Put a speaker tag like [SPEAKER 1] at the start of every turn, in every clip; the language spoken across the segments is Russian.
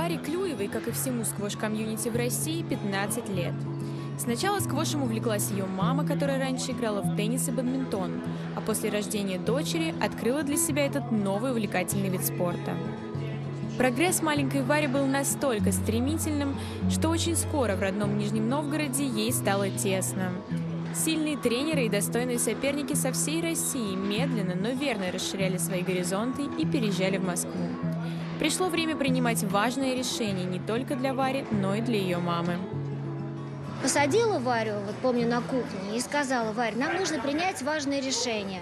[SPEAKER 1] Варе Клюевой, как и всему сквош-комьюнити в России, 15 лет. Сначала сквошем увлеклась ее мама, которая раньше играла в теннис и бадминтон, а после рождения дочери открыла для себя этот новый увлекательный вид спорта. Прогресс маленькой Вари был настолько стремительным, что очень скоро в родном Нижнем Новгороде ей стало тесно. Сильные тренеры и достойные соперники со всей России медленно, но верно расширяли свои горизонты и переезжали в Москву. Пришло время принимать важные решения не только для Вари, но и для ее мамы.
[SPEAKER 2] Посадила Варю, вот помню, на кухне и сказала: Варь, нам нужно принять важное решение.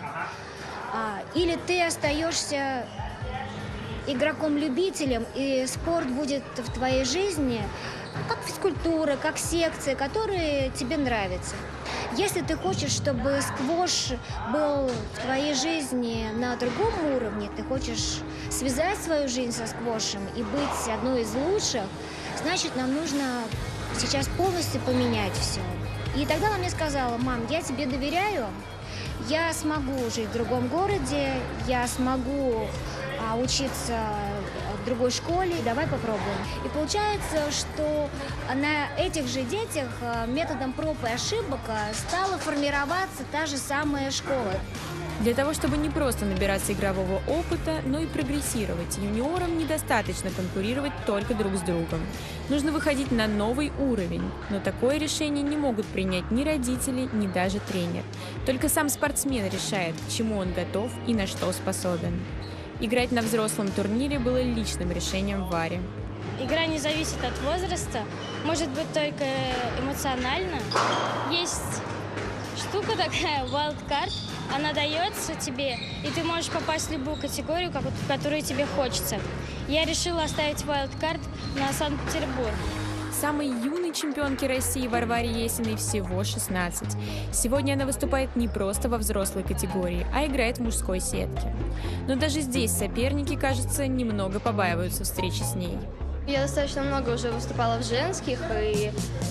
[SPEAKER 2] Или ты остаешься игроком-любителем, и спорт будет в твоей жизни как физкультура, как секция, которые тебе нравятся. Если ты хочешь, чтобы сквош был в твоей жизни на другом уровне, ты хочешь связать свою жизнь со сквошем и быть одной из лучших, значит, нам нужно сейчас полностью поменять все. И тогда она мне сказала: мам, я тебе доверяю, я смогу жить в другом городе, я смогу учиться в другой школе, давай попробуем. И получается, что на этих же детях методом проб и ошибок стала формироваться та же самая школа.
[SPEAKER 1] Для того, чтобы не просто набираться игрового опыта, но и прогрессировать, юниорам недостаточно конкурировать только друг с другом. Нужно выходить на новый уровень, но такое решение не могут принять ни родители, ни даже тренер. Только сам спортсмен решает, к чему он готов и на что способен. Играть на взрослом турнире было личным решением Вари.
[SPEAKER 3] Игра не зависит от возраста, может быть только эмоционально. Есть штука такая, wildcard, она дается тебе, и ты можешь попасть в любую категорию, в которую тебе хочется. Я решила оставить wildcard на Санкт-Петербург.
[SPEAKER 1] Самой юной чемпионке России Варваре Есиной всего 16. Сегодня она выступает не просто во взрослой категории, а играет в мужской сетке. Но даже здесь соперники, кажется, немного побаиваются встречи с ней.
[SPEAKER 4] Я достаточно много уже выступала в женских, и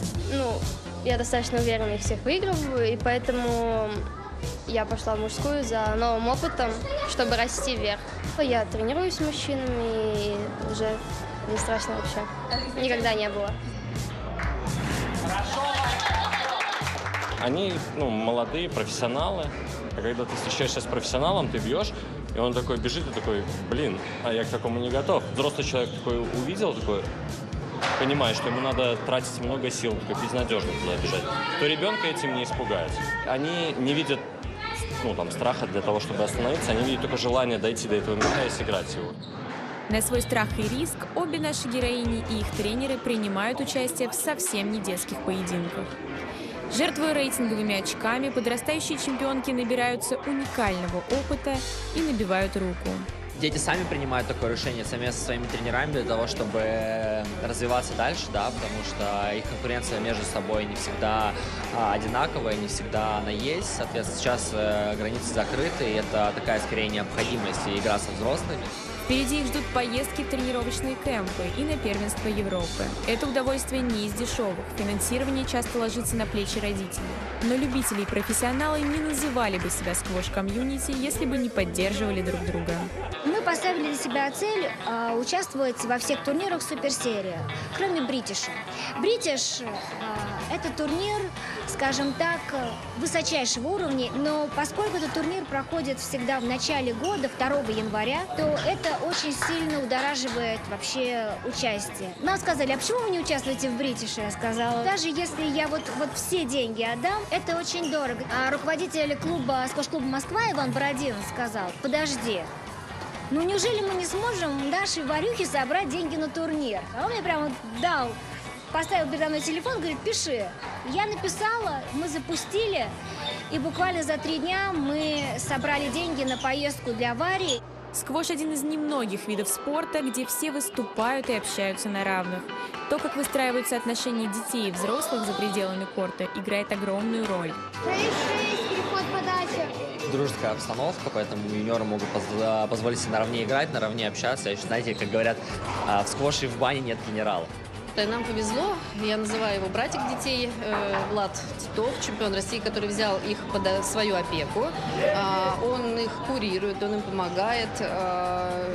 [SPEAKER 4] я достаточно уверенно их всех выигрываю, и поэтому я пошла в мужскую за новым опытом, чтобы расти вверх. Я тренируюсь с мужчинами, и уже не страшно вообще. Никогда не было.
[SPEAKER 5] Они, молодые, профессионалы. А когда ты встречаешься с профессионалом, ты бьешь, и он такой бежит и такой: блин, а я к такому не готов. Взрослый человек такой увидел, такой понимает, что ему надо тратить много сил, такой безнадежно туда бежать. То ребенка этим не испугать. Они не видят страха для того, чтобы остановиться, они видят только желание дойти до этого мяча и сыграть его.
[SPEAKER 1] На свой страх и риск обе наши героини и их тренеры принимают участие в совсем не детских поединках. Жертвуя рейтинговыми очками, подрастающие чемпионки набираются уникального опыта и набивают руку.
[SPEAKER 6] Дети сами принимают такое решение совместно со своими тренерами для того, чтобы развиваться дальше, потому что их конкуренция между собой не всегда одинаковая, не всегда она есть. Соответственно, сейчас границы закрыты, и это такая скорее необходимость игра со взрослыми.
[SPEAKER 1] Впереди их ждут поездки в тренировочные кемпы и на первенство Европы. Это удовольствие не из дешевых. Финансирование часто ложится на плечи родителей. Но любители и профессионалы не называли бы себя сквош-комьюнити, если бы не поддерживали друг друга.
[SPEAKER 2] Мы поставили для себя цель участвовать во всех турнирах суперсерии, кроме Бритиша. Бритиш – это турнир, скажем так, высочайшего уровня, но поскольку этот турнир проходит всегда в начале года, 2 января, то это очень сильно удораживает вообще участие. Нам сказали: а почему вы не участвуете в Бритише? Я сказала: даже если я вот все деньги отдам, это очень дорого. А руководитель сквош-клуба «Москва» Иван Бородин сказал: подожди, неужели мы не сможем нашей Варюхе собрать деньги на турнир? А он мне прямо поставил передо мной телефон, говорит: пиши. Я написала, мы запустили, и буквально за 3 дня мы собрали деньги на поездку для Вари.
[SPEAKER 1] Сквош – один из немногих видов спорта, где все выступают и общаются на равных. То, как выстраиваются отношения детей и взрослых за пределами корта, играет огромную роль.
[SPEAKER 2] Переход подачи.
[SPEAKER 6] Дружеская обстановка, поэтому юниоры могут позволить себе наравне играть, наравне общаться. Еще, знаете, как говорят, в сквоше и в бане нет генералов.
[SPEAKER 7] Нам повезло, я называю его братик детей, Влад Титов, чемпион России, который взял их под свою опеку. Он их курирует, он им помогает.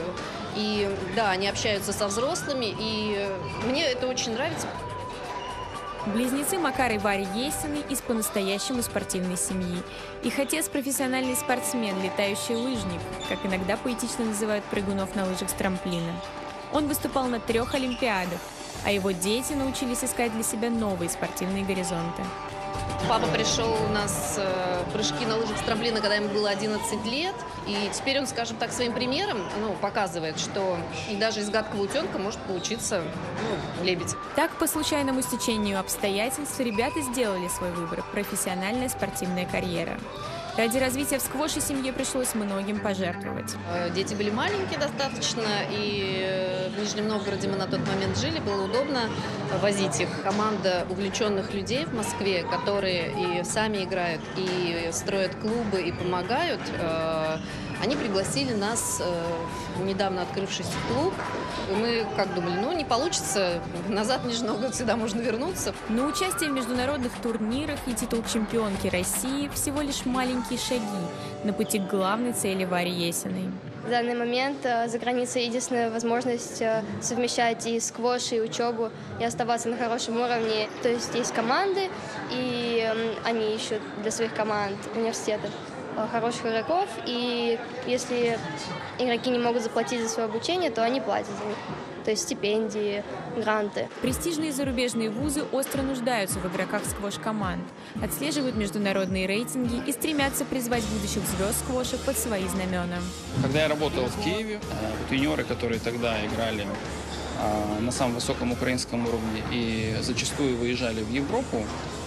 [SPEAKER 7] И да, они общаются со взрослыми, и мне это очень нравится.
[SPEAKER 1] Близнецы Макар и Варя Есины из по-настоящему спортивной семьи. Их отец – профессиональный спортсмен, летающий лыжник, как иногда поэтично называют прыгунов на лыжах с трамплина. Он выступал на 3 олимпиадах, а его дети научились искать для себя новые спортивные горизонты.
[SPEAKER 7] Папа пришел у нас в прыжки на лыжах с трамплина, когда ему было 11 лет. И теперь он, скажем так, своим примером показывает, что и даже из гадкого утенка может получиться лебедь.
[SPEAKER 1] Так, по случайному стечению обстоятельств, ребята сделали свой выбор – профессиональная спортивная карьера. Ради развития в сквоше семье пришлось многим пожертвовать.
[SPEAKER 7] Дети были маленькие достаточно, и в Нижнем Новгороде мы на тот момент жили, было удобно возить их. Команда увлеченных людей в Москве, которые и сами играют, и строят клубы, и помогают, они пригласили нас в недавно открывшийся клуб. И мы как думали, не получится, назад в Нижний Новгород всегда можно вернуться.
[SPEAKER 1] Но участие в международных турнирах и титул чемпионки России всего лишь маленькие шаги на пути к главной цели Вари Есиной.
[SPEAKER 4] В данный момент за границей единственная возможность совмещать и сквош, и учебу, и оставаться на хорошем уровне. То есть команды, и они ищут для своих команд университетов хороших игроков, и если игроки не могут заплатить за свое обучение, то они платят за них. То есть стипендии, гранты.
[SPEAKER 1] Престижные зарубежные вузы остро нуждаются в игроках сквош-команд, отслеживают международные рейтинги и стремятся призвать будущих звезд сквоша под свои знамена.
[SPEAKER 8] Когда я работал в Киеве, юниоры, которые тогда играли на самом высоком украинском уровне и зачастую выезжали в Европу,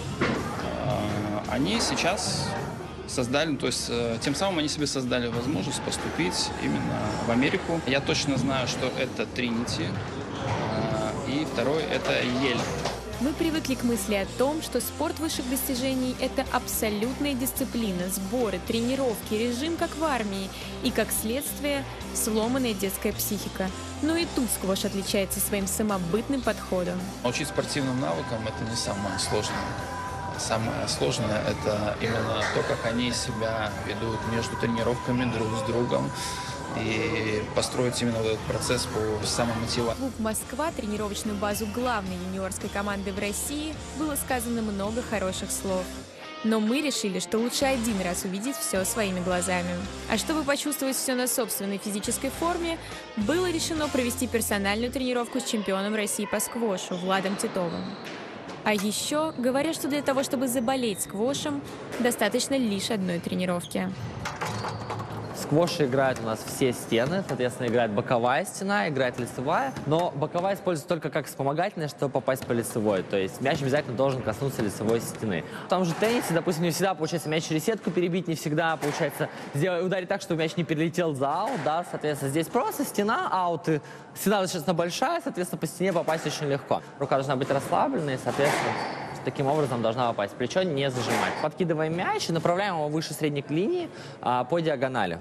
[SPEAKER 8] они сейчас создали, то есть тем самым они себе создали возможность поступить именно в Америку. Я точно знаю, что это Тринити, и второй это Ель.
[SPEAKER 1] Мы привыкли к мысли о том, что спорт высших достижений – это абсолютная дисциплина, сборы, тренировки, режим, как в армии, и, как следствие, сломанная детская психика. Но и тут сквош отличается своим самобытным подходом.
[SPEAKER 8] Учить спортивным навыкам – это не самое сложное. Самое сложное – это именно то, как они себя ведут между тренировками друг с другом и построить именно этот процесс по самомотивации.
[SPEAKER 1] Клуб «Москва», тренировочную базу главной юниорской команды в России, было сказано много хороших слов. Но мы решили, что лучше один раз увидеть все своими глазами. А чтобы почувствовать все на собственной физической форме, было решено провести персональную тренировку с чемпионом России по сквошу Владом Титовым. А еще говорят, что для того, чтобы заболеть сквошем, достаточно лишь одной тренировки.
[SPEAKER 6] В сквоше играют у нас все стены, соответственно, играет боковая стена, играет лицевая, но боковая используется только как вспомогательная, чтобы попасть по лицевой, то есть мяч обязательно должен коснуться лицевой стены. В том же теннисе, допустим, не всегда получается мяч через сетку перебить, не всегда получается ударить так, чтобы мяч не перелетел за аут, да, соответственно, здесь просто стена, ауты, стена достаточно большая, соответственно, по стене попасть очень легко. Рука должна быть расслабленной, соответственно, таким образом должна попасть, плечо не зажимать. Подкидываем мяч и направляем его выше средней линии по диагонали.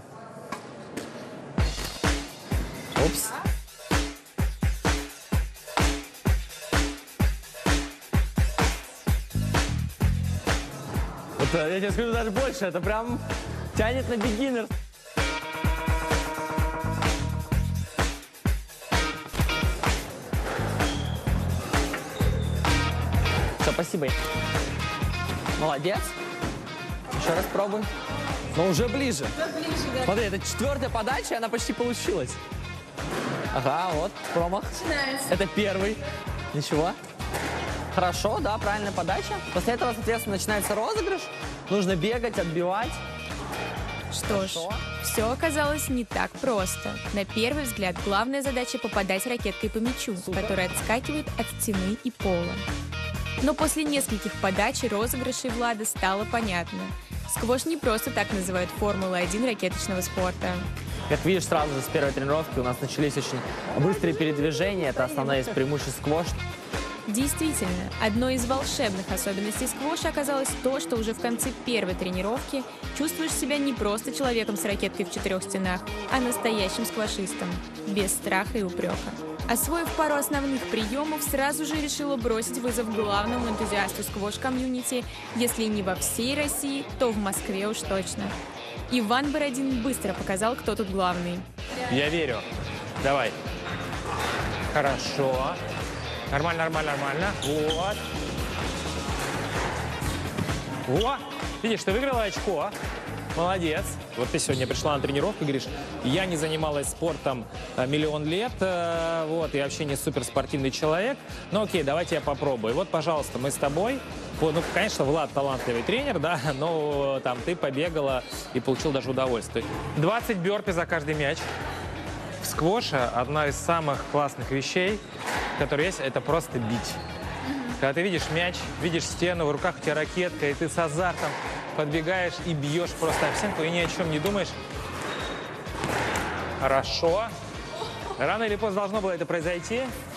[SPEAKER 6] Упс. Это, я тебе скажу даже больше, это прям тянет на бигинер. Все, спасибо. Молодец. Еще раз пробуй. Но уже ближе. Да. Смотри, это 4-я подача, она почти получилась. Ага, вот, промах. Начинается. Это 1-й. Ничего. Хорошо, да, правильная подача. После этого, соответственно, начинается розыгрыш. Нужно бегать, отбивать.
[SPEAKER 1] Что ж, все оказалось не так просто. На первый взгляд, главная задача попадать ракеткой по мячу, который отскакивает от стены и пола. Но после нескольких подач и розыгрышей Влада стало понятно. Сквош не просто так называют Формулу-1 ракеточного спорта.
[SPEAKER 6] Как видишь, сразу же с первой тренировки у нас начались очень быстрые передвижения. Это основное из преимуществ сквош.
[SPEAKER 1] Действительно, одной из волшебных особенностей сквоша оказалось то, что уже в конце первой тренировки чувствуешь себя не просто человеком с ракеткой в 4 стенах, а настоящим сквошистом, без страха и упрека. Освоив пару основных приемов, сразу же решила бросить вызов главному энтузиасту сквош-комьюнити, если не во всей России, то в Москве уж точно. Иван Бородин быстро показал, кто тут главный.
[SPEAKER 9] Я верю. Давай. Хорошо. Нормально, нормально, нормально. Вот. Во! Видишь, ты выиграла очко. Молодец. Вот ты сегодня пришла на тренировку и говоришь, я не занималась спортом миллион лет, вот, я вообще не суперспортивный человек, но окей, давайте я попробую. Вот, пожалуйста, мы с тобой. Вот, ну, конечно, Влад талантливый тренер, да, но там ты побегала и получил даже удовольствие. 20 бёрпи за каждый мяч. В сквоше одна из самых классных вещей, которые есть, это просто бить. Когда ты видишь мяч, видишь стену, в руках у тебя ракетка, и ты с азартом подбегаешь и бьешь просто об стенку, и ни о чем не думаешь. Хорошо. Рано или поздно должно было это произойти.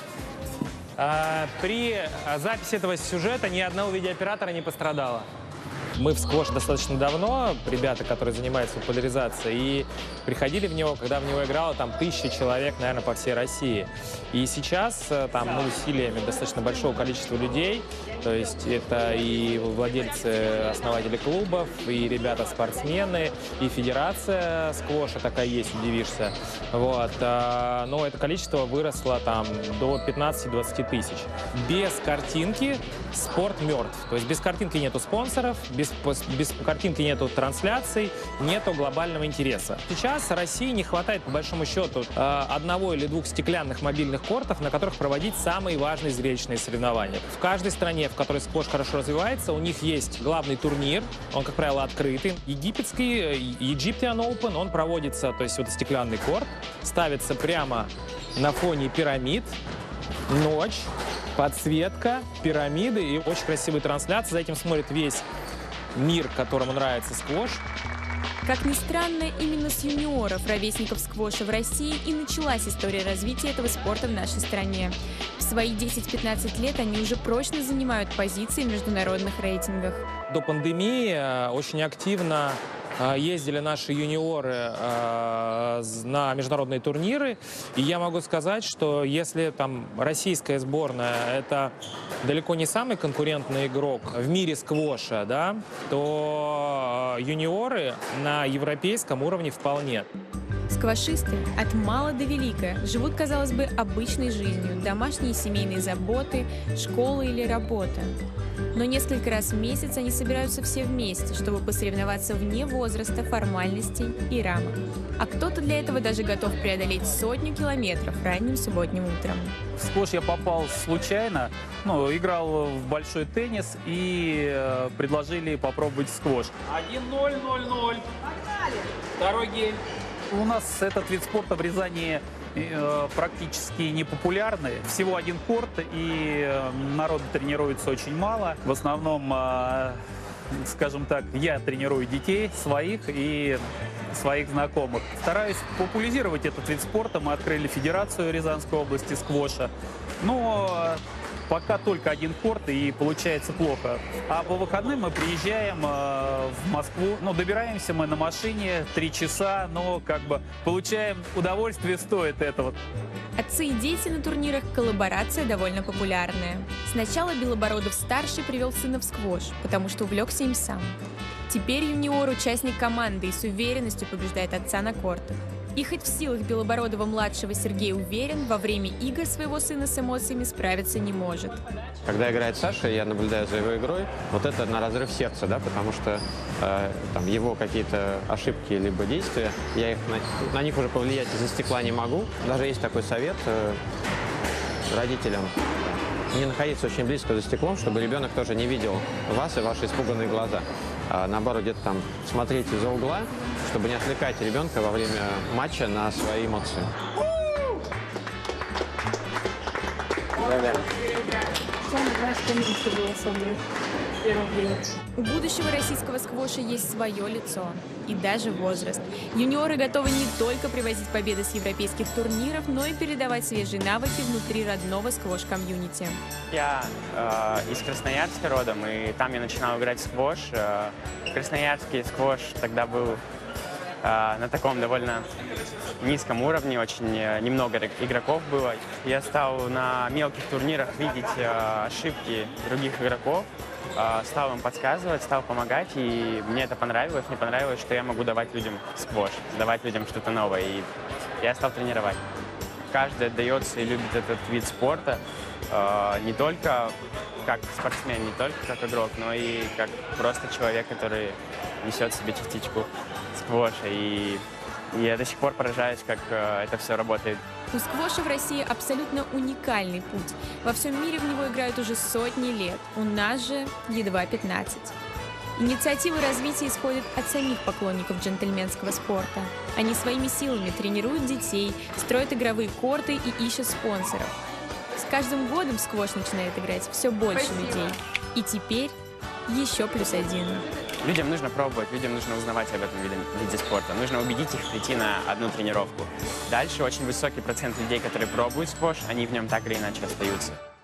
[SPEAKER 9] При записи этого сюжета ни одного видеооператора не пострадало. Мы в сквош достаточно давно, ребята, которые занимаются популяризацией, и приходили в него, когда в него играло там 1000 человек, наверное, по всей России. И сейчас там усилиями достаточно большого количества людей, то есть это и владельцы, основатели клубов, и ребята-спортсмены, и федерация сквоша такая есть, удивишься. Вот. Но это количество выросло там до 15-20 тысяч. Без картинки спорт мертв. То есть без картинки нету спонсоров, без картинки нету трансляций, нету глобального интереса. Сейчас России не хватает, по большому счету, одного или двух стеклянных мобильных кортов, на которых проводить самые важные зрелищные соревнования. В каждой стране, в которой сквош хорошо развивается, у них есть главный турнир, он, как правило, открытый. Египетский, Egyptian Open, он проводится, то есть вот стеклянный корт, ставится прямо на фоне пирамид, ночь, подсветка, пирамиды и очень красивые трансляции. За этим смотрит весь мир, которому нравится сквош.
[SPEAKER 1] Как ни странно, именно с юниоров, ровесников сквоша в России, и началась история развития этого спорта в нашей стране. В свои 10-15 лет они уже прочно занимают позиции в международных рейтингах.
[SPEAKER 9] До пандемии очень активно ездили наши юниоры на международные турниры. И я могу сказать, что если там российская сборная — это далеко не самый конкурентный игрок в мире сквоша, да, то юниоры на европейском уровне вполне.
[SPEAKER 1] Сквошисты от мала до велика живут, казалось бы, обычной жизнью, домашние и семейные заботы, школа или работа. Но несколько раз в месяц они собираются все вместе, чтобы посоревноваться вне возраста, формальностей и рамок. А кто-то для этого даже готов преодолеть 100 километров ранним субботним утром.
[SPEAKER 10] В сквош я попал случайно, играл в большой теннис и предложили попробовать сквош. 1-0, 0-0. Второй гейм. У нас этот вид спорта в Рязани практически не популярный. Всего один корт, и народу тренируется очень мало. В основном, скажем так, я тренирую детей своих и своих знакомых. Стараюсь популяризировать этот вид спорта. Мы открыли Федерацию Рязанской области сквоша. Но пока только один корт, и получается плохо. А по выходным мы приезжаем в Москву. Добираемся мы на машине 3 часа, но получаем удовольствие, стоит этого.
[SPEAKER 1] Отцы и дети на турнирах – коллаборация довольно популярная. Сначала Белобородов-старший привел сына в сквош, потому что увлекся им сам. Теперь юниор – участник команды и с уверенностью побеждает отца на кортах. И хоть в силах Белобородова-младшего Сергей уверен, во время игр своего сына с эмоциями справиться не может.
[SPEAKER 11] Когда играет Саша, я наблюдаю за его игрой, вот это на разрыв сердца, да, потому что его какие-то ошибки либо действия, я на них уже повлиять из-за стекла не могу. Даже есть такой совет родителям: не находиться очень близко за стеклом, чтобы ребенок тоже не видел вас и ваши испуганные глаза. А наоборот, где-то там смотреть из-за угла, чтобы не отвлекать ребенка во время матча на свои эмоции.
[SPEAKER 1] У будущего российского сквоша есть свое лицо и даже возраст. Юниоры готовы не только привозить победы с европейских турниров, но и передавать свежие навыки внутри родного сквош-комьюнити.
[SPEAKER 12] Я из Красноярска родом, и там я начинал играть в сквош. Красноярский сквош тогда был на таком довольно низком уровне, очень немного игроков было. Я стал на мелких турнирах видеть ошибки других игроков, стал им подсказывать, стал помогать, и мне это понравилось. Мне понравилось, что я могу давать людям сквош, давать людям что-то новое, и я стал тренировать. каждый отдается и любит этот вид спорта не только как спортсмен, не только как игрок, но и как просто человек, который несет в себе частичку сквоша. И я до сих пор поражаюсь, как это все работает.
[SPEAKER 1] У сквоша в России абсолютно уникальный путь. Во всем мире в него играют уже сотни лет. У нас же едва 15. Инициативы развития исходят от самих поклонников джентльменского спорта. Они своими силами тренируют детей, строят игровые корты и ищут спонсоров. С каждым годом в сквош начинает играть все больше людей. И теперь еще +1.
[SPEAKER 12] Людям нужно пробовать, людям нужно узнавать об этом виде спорта. Нужно убедить их прийти на одну тренировку. Дальше очень высокий процент людей, которые пробуют сквош, они в нем так или иначе остаются.